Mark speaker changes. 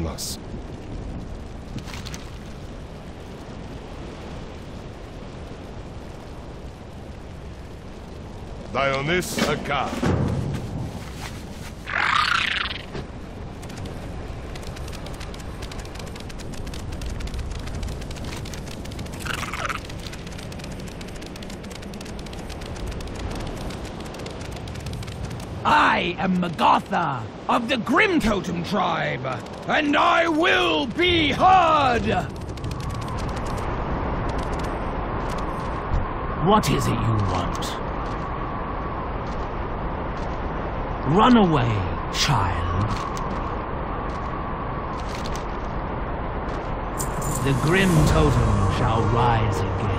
Speaker 1: among us. Dionis Akar.
Speaker 2: I am Magatha of the Grim Totem tribe, and I will be heard!
Speaker 3: What is it you want? Run away, child. The Grim Totem shall rise again.